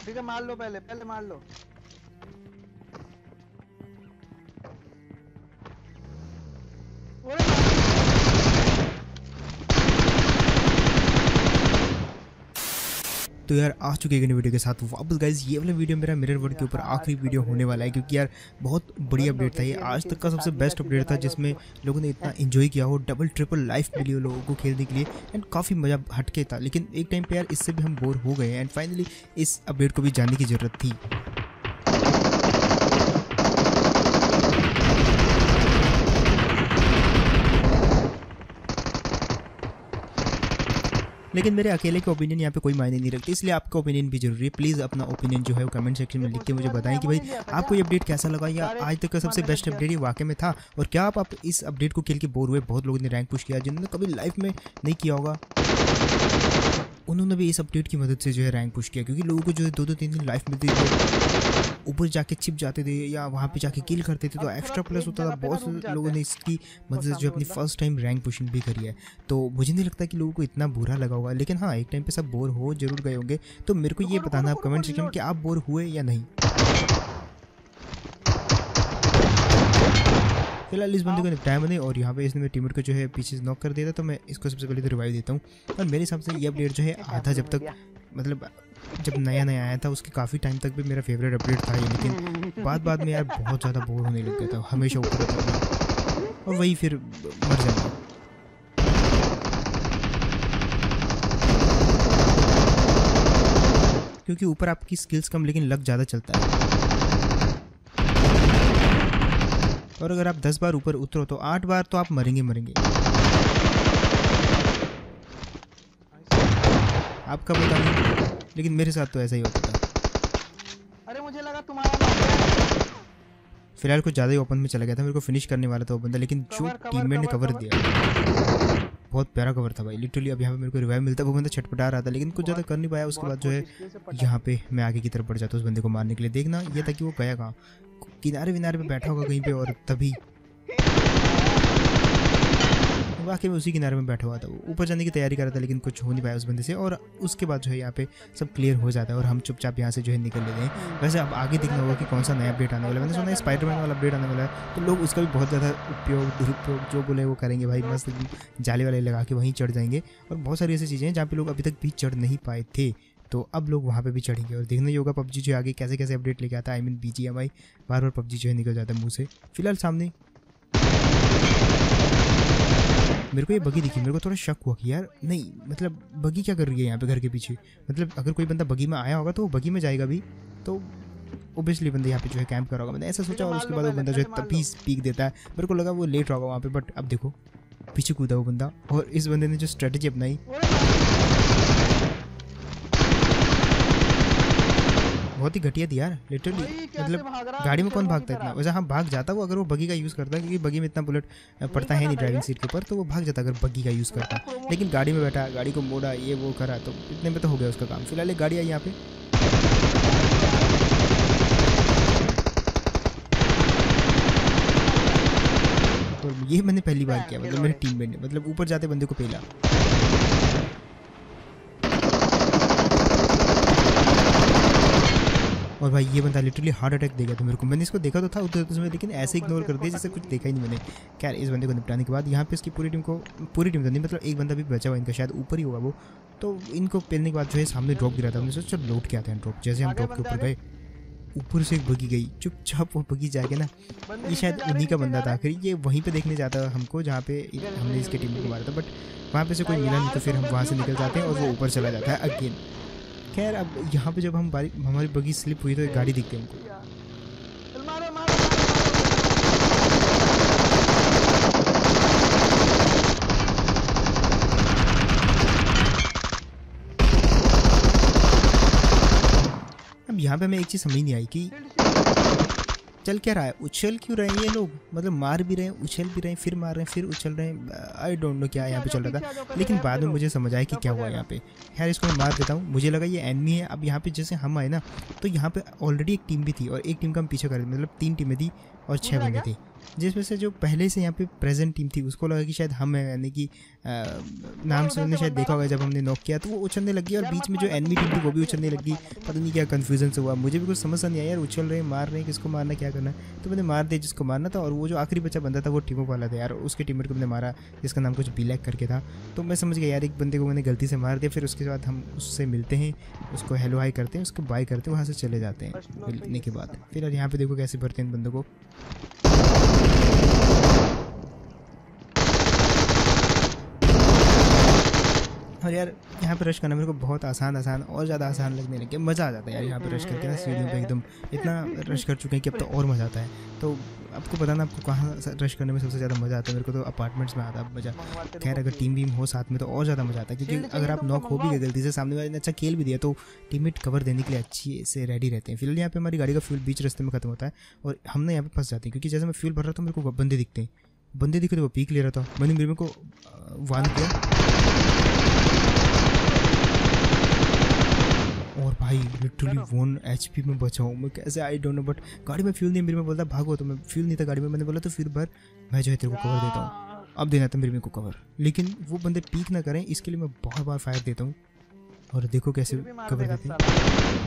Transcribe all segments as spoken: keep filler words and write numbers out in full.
ठीक है मार लो, पहले पहले मार लो। तो यार आ चुके हैं वीडियो के साथ वापस गाइज। ये वाला वीडियो मेरा मिरर वर्ल्ड के ऊपर आखिरी वीडियो होने वाला है, क्योंकि यार बहुत बढ़िया अपडेट था ये, आज तक का सबसे बेस्ट अपडेट था जिसमें लोगों ने इतना एंजॉय किया हो। डबल ट्रिपल लाइफ मिली हो लोगों को खेलने के लिए एंड काफ़ी मज़ा हटके था। लेकिन एक टाइम पे यार इससे भी हम बोर हो गए एंड फाइनली इस अपडेट को भी जानने की ज़रूरत थी। लेकिन मेरे अकेले के ओपिनियन यहाँ पे कोई मायने नहीं रखती, इसलिए आपका ओपिनियन भी जरूरी है। प्लीज़ अपना ओपिनियन जो है वो कमेंट सेक्शन में लिख के मुझे बताएं कि भाई आपको ये अपडेट कैसा लगा, या आज तक का सबसे बेस्ट अपडेट ये वाकई में था, और क्या आप, आप इस अपडेट को खेल के बोर हुए। बहुत लोगों ने रैंक पुश किया जिन्होंने कभी लाइफ में नहीं किया होगा, उन्होंने भी इस अपडेट की मदद से जो है रैंक पुश किया, क्योंकि लोगों को जो है दो दो तीन दिन लाइफ मिलती थी, ऊपर जाके छिप जाते थे या वहाँ पे जाके किल करते थे, तो एक्स्ट्रा प्लस होता था। बहुत से लोगों ने इसकी मदद से जो अपनी फर्स्ट टाइम रैंक पुशिंग भी करी है, तो मुझे नहीं लगता कि लोगों को इतना बुरा लगा होगा। लेकिन हाँ, एक टाइम पे सब बोर हो जरूर गए होंगे, तो मेरे को ये बताना आप कमेंट सेक्शन में कि आप बोर हुए या नहीं। फिलहाल इस बंदे को निपटाया मैंने, और यहाँ पे इसने मेरे टीममेट को जो है पीछे नॉक कर दिया था, तो मैं इसको सबसे पहले तो रिवाइव देता हूँ। और मेरे हिसाब से ये अपडेट जो है आधा, जब तक मतलब जब नया नया आया था उसके काफ़ी टाइम तक भी मेरा फेवरेट अपडेट था ये, लेकिन बाद बाद में यार बहुत ज़्यादा बोर होने लग गया था, हमेशा ऊपर था और वही फिर मर जाना। क्योंकि ऊपर आपकी स्किल्स कम लेकिन लक ज़्यादा चलता है, और अगर आप दस बार ऊपर उतरो तो आठ बार तो आप मरेंगे मरेंगे। आपका पता नहीं, लेकिन मेरे साथ तो ऐसा ही होता था। अरे मुझे लगा तुम्हारा फिलहाल कुछ ज़्यादा ही ओपन में चला गया था, मेरे को फिनिश करने वाला था वो बंदा, लेकिन जो टीममेट ने कवर दिया बहुत प्यारा कवर था भाई लिटरली। अब यहाँ पे मेरे को रिवाइव मिलता, वो बंदा छटपटा रहा था, लेकिन कुछ ज़्यादा कर नहीं पाया। उसके बाद जो है यहाँ पे मैं आगे की तरफ बढ़ जाता उस बंदे को मारने के लिए। देखना ये था कि वो गया कहाँ, किनारे विनारे पे बैठा होगा कहीं पे, और तभी वाकई में उसी किनारे में बैठा हुआ था। वो ऊपर जाने की तैयारी कर रहा था, लेकिन कुछ हो नहीं पाया उस बंदे से, और उसके बाद जो है यहाँ पे सब क्लियर हो जाता है और हम चुपचाप यहाँ से जो है निकल लेते हैं। वैसे अब आगे देखना होगा कि कौन सा नया अपडेट आने वाला है। मैंने सुना है स्पाइडरमैन वाला अपडेट आने वाला है, तो लोग उसका भी बहुत ज़्यादा उपयोग दुरुपयोग जो बोले वो करेंगे भाई। मस्त जाले वाले लगा के वहीं चढ़ जाएंगे, और बहुत सारी ऐसी चीज़ें हैं जहाँ पे लोग अभी तक भी चढ़ नहीं पाए थे, तो अब लोग वहाँ पे भी चढ़ेंगे। और देखना ही होगा पबजी जो आगे कैसे कैसे अपडेट लेके आता है। आई मीन बीजीएमआई बार बार पबजी जो है निकल जाता है मुँह से। फिलहाल सामने मेरे को ये बगी दिखी, मेरे को थोड़ा शक हुआ कि यार नहीं, मतलब बगी क्या कर रही है यहाँ पे घर के पीछे। मतलब अगर कोई बंदा बगी में आया होगा तो वो बगी में जाएगा भी, तो ओबियसली बंदा यहाँ पे जो है कैंप कर रहा होगा, मैंने ऐसा सोचा। और उसके बाद वो बंदा जो है तभी स्पीक देता है, मेरे को लगा वो लेट रहा होगा वहाँ पे, बट अब देखो पीछे कूदा वो बंदा, और इस बंदे ने जो स्ट्रेटेजी अपनाई बहुत ही घटिया थी यार लिटरली। मतलब गाड़ी में कौन भागता है इतना, वैसे हाँ भाग जाता वो अगर वो बगी का यूज़ करता, क्योंकि बगी में इतना बुलेट पड़ता है नहीं ड्राइविंग सीट के ऊपर, तो वो भाग जाता अगर बगी का यूज़ करता। लेकिन गाड़ी में बैठा, गाड़ी को मोड़ा, ये वो करा, तो इतने में तो हो गया उसका काम। फिलहाल एक गाड़ी आई यहाँ पे, तो ये मैंने पहली बार किया, मतलब मेरे टीममेट ने मतलब ऊपर जाते बंदे को पहला। और भाई ये बंदा लिटरली हार्ट अटैक देगा तो मेरे को, मैंने इसको देखा तो था उधर समय, लेकिन ऐसे इग्नोर कर दिया जैसे कुछ देखा ही नहीं मैंने। खैर इस बंदे को निपटाने के बाद यहाँ पे इसकी पूरी टीम को, पूरी टीम तो नहीं मतलब एक बंदा भी बचा हुआ इनका, शायद ऊपर ही होगा वो, तो इनको पेलने के बाद जो है सामने ड्रॉप गिरा था। हमने सोचा चलो लौट के आते हैं ड्रॉप। जैसे हम ड्रॉप के ऊपर गए, ऊपर से एक बगी गई, चुपचाप वो बगी जाके ना, ये शायद उन्हीं का बंदा था आखिर, ये वहीं पे देखने जाता हमको जहाँ पे हमने इसके टीम को मारा था, बट वहाँ पे से कोई मिला नहीं, तो फिर हम वहाँ से निकल जाते हैं और वो ऊपर चला जाता है अगेन। खैर अब यहाँ पे जब हम बारी हमारी बगी स्लिप हुई तो एक गाड़ी दिखती है हमको, अब यहाँ पे हमें एक चीज़ समझ नहीं आई कि चल क्या रहा है, उछल क्यों रहे हैं ये लोग, मतलब मार भी रहे हैं, उछल भी रहे हैं, फिर मार रहे हैं, फिर उछल रहे हैं। आई डोंट नो क्या यहाँ पे चल रहा था, लेकिन बाद में मुझे समझ आया कि क्या हुआ यहाँ पे। खैर इसको मैं मार देता हूँ, मुझे लगा ये एनिमी है। अब यहाँ पे जैसे हम आए ना, तो यहाँ पे ऑलरेडी एक टीम भी थी, और एक टीम का हम पीछे कर रहे थे, मतलब तीन टीमें थी और छः बंदे थे। जिसमें से जो पहले से यहाँ पे प्रेजेंट टीम थी उसको लगा कि शायद हम हैं, यानी कि नाम से उन्होंने शायद देखा होगा जब हमने नॉक किया तो वो उछलने लगी और बीच में जो एनिमी टीम थी वो भी उछलने लगी। पता नहीं क्या कन्फ्यूजन से हुआ, मुझे भी कुछ समझ नहीं आया यार, उछल रहे हैं मार रहे हैं, किसको मारना क्या करना है। तो मैंने मार दिया जिसको मारना था, और वो जो आखिरी बच्चा बंदा था वो टीमों वाला था यार, उसके टीममेट को मैंने मारा जिसका नाम कुछ बिलैक करके था। तो मैं समझ गया यार एक बंदे को मैंने गलती से मार दिया। फिर उसके बाद हम उससे मिलते हैं, उसको हेलो हाई करते हैं, उसको बाय करते हैं, वहाँ से चले जाते हैं मिलने के बाद। फिर यहाँ पे देखो कैसे भरते हैं इन बंदों को। और यार यहाँ पे रश करना मेरे को बहुत आसान आसान और ज़्यादा आसान लगने लगे, मज़ा आ जाता है यार यहाँ पे रश करके ना, सीढ़ियों पे एकदम इतना रश कर चुके हैं कि अब तो और मज़ा आता है। तो आपको पता ना आपको कहाँ रश करने में सबसे ज़्यादा मज़ा आता है। मेरे को तो अपार्टमेंट्स में आता है मज़ा। खैर अगर टीम वीम हो साथ में तो और ज़्यादा मज़ा आता है, क्योंकि अगर आप नॉक हो भी गए गलती से, सामने वाले ने अच्छा खेल भी दिया तो टीममेट कवर देने के लिए अच्छी से रेडी रहते हैं। फिलहाल यहाँ पे हमारी गाड़ी का फ्यूल बीच रास्ते में खत्म होता है और हमने यहाँ पे फंस जाते हैं, क्योंकि जैसे मैं फ्यूल भर रहा था मेरे को बंदे दिखते हैं, बंदे दिखे तो वो पीक ले रहा था। मैंने मेरे को वार्न किया और भाई लिटरली वन एच पी में बचा हूँ मैं, कैसे आई डोंट नो। बट गाड़ी में फ्यूल नहीं, मेरे में बोलता भागो, तो मैं फ्यूल नहीं था गाड़ी में, मैंने बोला तो फिर भर, मैं जो है तेरे को कवर देता हूँ, अब देना था मेरे में को कवर। लेकिन वो बंदे पीक ना करें इसके लिए मैं बहुत बार फायर देता हूँ, और देखो कैसे कवर देते हैं।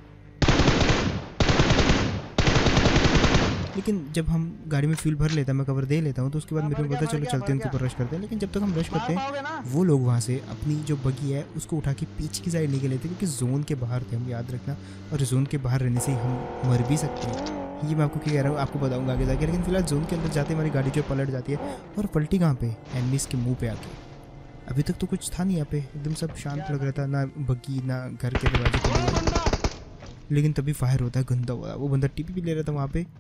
लेकिन जब हम गाड़ी में फ्यूल भर लेता है, मैं कवर दे लेता हूँ, तो उसके बाद मेरे को पता चलो चलते हैं उनके ऊपर रश करते हैं। लेकिन जब तक हम रश करते हैं वो लोग वहाँ से अपनी जो बगी है उसको उठा के पीछे की साइड निकल लेते, क्योंकि जोन के बाहर थे हम, याद रखना। और जोन के बाहर रहने से हम मर भी सकते हैं, ये मैं आपको क्या कह रहा हूँ आपको बताऊँगा आगे जाके। लेकिन फिलहाल जोन के अंदर जाते हमारी गाड़ी जो पलट जाती है, और पलटी कहाँ पे, एनिमीज़ के मुँह पे आके। अभी तक तो कुछ था नहीं यहाँ पे, एकदम सब शांत लग रहा था, ना बगी ना घर के दरवाजे खुले। लेकिन तभी फायर होता है गंदा वाला, वो बंदा टीपी भी ले रहा था वहाँ पे।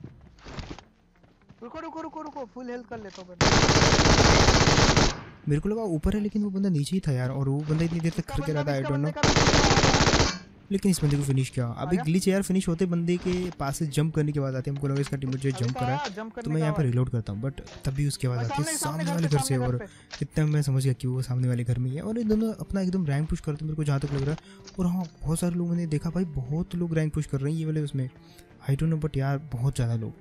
रुको रुको रुको रुको फुल हेल्थ कर लेता हूं। मेरे को लगा ऊपर है, लेकिन वो बंदा नीचे ही था यार, और वो बंदा इतनी देर तक खड़ के रहा था, आई डोंट नो। लेकिन इस बंदे को फिनिश किया। अभी ग्लिच यार फिनिश होते बंदे के पास से जंप करने के बाद आते हैं, हमको लगा इसका टीममेट जो जंप करा है, तो मैं यहाँ पर रिलोड करता हूँ, बट तभी उसके बाद आती है सामने वाले घर से, और इतना मैं समझ गया कि वो सामने वाले घर में ही है। और ये दोनों अपना एकदम रैंक पुश करते मेरे को जहाँ तक लग रहा है। और हाँ बहुत सारे लोग मैंने देखा भाई, बहुत लोग रैंक पुश कर रहे हैं ये वाले उसमें, आई डोंट नो, बट यार बहुत ज़्यादा लोग।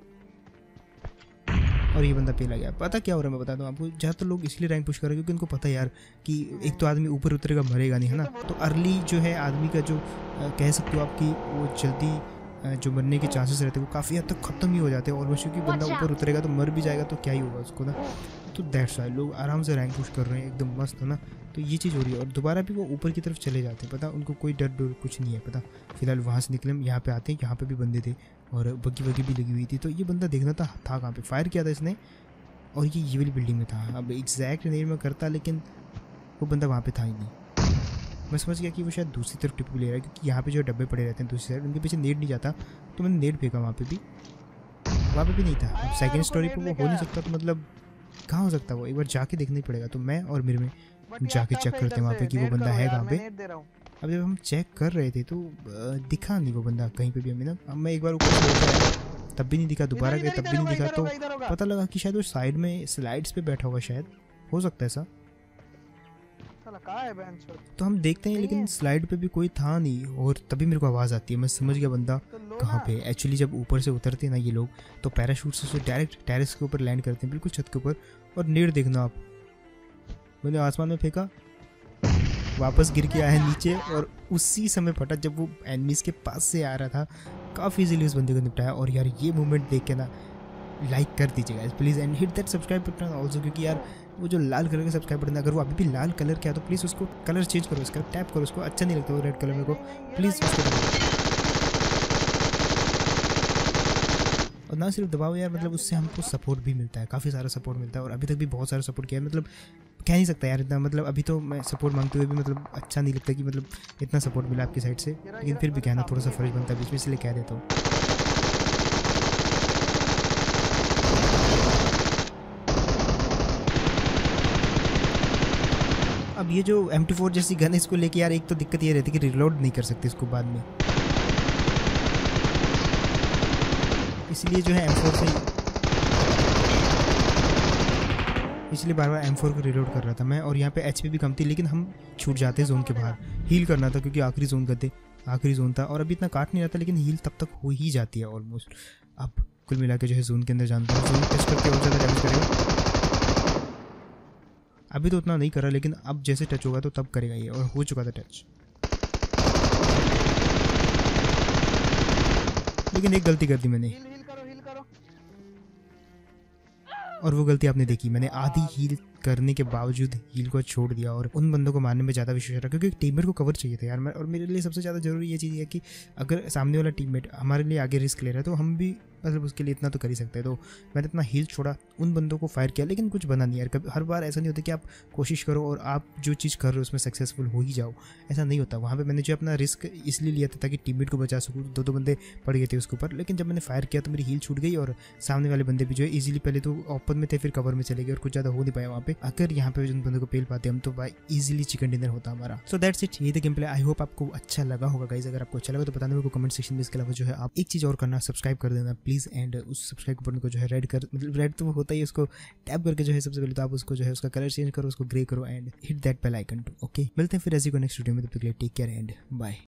और ये बंदा पेला गया। पता क्या हो रहा है मैं बताता हूँ आपको, ज़्यादातर लोग इसलिए रैंक पुश कर रहे हैं क्योंकि उनको पता है यार कि एक तो आदमी ऊपर उतरेगा मरेगा नहीं, है ना। तो अर्ली जो है आदमी का जो कह सकते हो आपकी वो जल्दी जो मरने के चांसेस रहते हैं वो काफ़ी हद तक ख़त्म ही हो जाते हैं ऑलमोस्ट, क्योंकि बंदा ऊपर उतरेगा तो मर भी जाएगा तो क्या ही होगा उसको ना। तो दैट्स वाई लोग आराम से रैंक पुश कर रहे हैं, एकदम मस्त है ना। तो ये चीज़ हो रही है, और दोबारा भी वो ऊपर की तरफ चले जाते हैं, पता उनको कोई डर डर कुछ नहीं है, पता। फिलहाल वहाँ से निकले हम यहाँ पे आते हैं, यहाँ पे भी बंदे थे और बग्गी वग्गी भी लगी हुई थी। तो ये बंदा देखना था था कहाँ पे, फायर किया था इसने, और ये ये वाली बिल्डिंग में था। अब एग्जैक्ट नेम में करता, लेकिन वो बंदा वहाँ पे था ही नहीं। मैं समझ गया कि वो शायद दूसरी तरफ टिप ले रहा है, क्योंकि यहाँ पे जो डब्बे पड़े रहते हैं दूसरी साइड, उनके पीछे नेट नहीं जाता, तो मैंने नेट फेंका वहाँ पे भी, वहाँ पे भी नहीं था। अब सेकेंड स्टोरी पे वो हो नहीं सकता, तो मतलब कहाँ हो सकता वो, एक बार जाके देखना ही पड़ेगा। तो मैं और मेरे में जाके चेक करते हैं वहाँ पे कि वो बंदा है कहाँ पे। अब जब हम चेक कर रहे थे तो दिखा नहीं वो बंदा कहीं पे भी हमें ना। अब मैं एक बार ऊपर से तब भी नहीं दिखा, दोबारा गए तब भी नहीं दिखा, तो पता लगा कि शायद वो साइड में स्लाइड्स पे बैठा हुआ, शायद हो सकता है ऐसा। तो हम देखते हैं, लेकिन स्लाइड पे भी कोई था नहीं, और तभी मेरे को आवाज़ आती है, मैं समझ गया बंदा कहाँ पे। एक्चुअली जब ऊपर से उतरते हैं ना ये लोग, तो पैराशूट से डायरेक्ट टेरेस के ऊपर लैंड करते हैं, बिल्कुल छत के ऊपर। और नेट देखना आप, मैंने आसमान में फेंका, वापस गिर के आया नीचे, और उसी समय फटा जब वो एनिमीज के पास से आ रहा था। काफ़ी इजीली उस बंदे को निपटाया। और यार ये मूवमेंट देख के ना लाइक कर दीजिएगा please, and hit that subscribe button also, क्योंकि यार वो जो लाल कलर का सब्सक्राइब बटन है, अगर वो अभी भी लाल कलर का है तो प्लीज़ उसको कलर चेंज करो, इसका टैप करो, उसको अच्छा नहीं लगता वो रेड कलर मेरे को, प्लीज़ उसको। और ना सिर्फ दबाओ यार, मतलब उससे हमको सपोर्ट भी मिलता है, काफ़ी सारा सपोर्ट मिलता है, और अभी तक भी बहुत सारा सपोर्ट किया है। मतलब कह नहीं सकता यार इतना, मतलब अभी तो मैं सपोर्ट मांगते हुए भी मतलब अच्छा नहीं लगता कि मतलब इतना सपोर्ट मिला आपकी साइड से, लेकिन फिर भी कहना थोड़ा सा फर्ज बनता है बीच में, इसलिए कह देता हूँ। अब ये जो एम टी फोर जैसी गन है, इसको लेके यार एक तो दिक्कत ये रहती है कि रिलोड नहीं कर सकते इसको बाद में, इसलिए जो है एम फोर से, इसलिए बार बार एम फोर को रिलोड कर रहा था मैं। और यहाँ पे एचपी भी कम थी, लेकिन हम छूट जाते हैं जोन के बाहर। हील करना था क्योंकि आखिरी जोन करते आखिरी जोन था, और अभी इतना काट नहीं रहा था, लेकिन हील तब तक हो ही जाती है ऑलमोस्ट। अब कुल मिला के जो है जोन के अंदर जानता हूँ। जोन टच करके और ज़्यादा डैमेज करेगा। अभी तो उतना नहीं कर रहा, लेकिन अब जैसे टच होगा तो तब करेगा ये, और हो चुका था टच। लेकिन एक गलती कर दी मैंने, हील हील करो हील करो। और वो गलती आपने देखी, मैंने आधी हील करने के बावजूद हील को छोड़ दिया और उन बंदों को मारने में ज़्यादा विश्वास रहा, क्योंकि टीममेट को कवर चाहिए था यार। मैं और मेरे लिए सबसे ज़्यादा जरूरी ये चीज़ है कि अगर सामने वाला टीममेट हमारे लिए आगे रिस्क ले रहा है तो हम भी मतलब उसके लिए इतना तो कर ही सकते हैं। तो मैंने इतना हील छोड़ा, उन बंदों को फायर किया, लेकिन कुछ बना नहीं यार। कभी हर बार ऐसा नहीं होता कि आप कोशिश करो और आप जो चीज़ कर रहे हो उसमें सक्सेसफुल हो ही जाओ, ऐसा नहीं होता। वहाँ पे मैंने जो अपना रिस्क इसलिए लिया था ताकि टीममेट को बचा सकूँ। दो दो बंदे पड़ गए थे उसके ऊपर, लेकिन जब मैंने फायर किया तो मेरी हील छूट गई और सामने वाले बंदे भी जो है ईजिली पहले तो ओपन में थे, फिर कवर में चले गए और कुछ ज़्यादा हो नहीं पाया वहाँ पे। अगर यहाँ पे उन बंदों को पेल पाते हम तो भाई इजीली चिकन डिनर होता हमारा। सो दैट्स इट, ये था गेम प्ले। आई होप आपको अच्छा लगा होगा गाइस। अगर आपको अच्छा लगा तो बताना मेरे को कमेंट सेक्शन में। इसके अलावा जो है आप एक चीज़ और करना, सब्सक्राइब कर देना प्लीज़, एंड उस सब्सक्राइब बटन को जो है रेड कर, मतलब रेड तो होता ही, उसको टैप करके जो है सबसे पहले तो आप उसको जो है उसका कलर चेंज करो, उसको ग्रे करो and hit that bell icon too. Okay, मिलते हैं फिर ऐसी को नेक्स्ट वीडियो में। तब तक के लिए टेक केयर एंड बाय।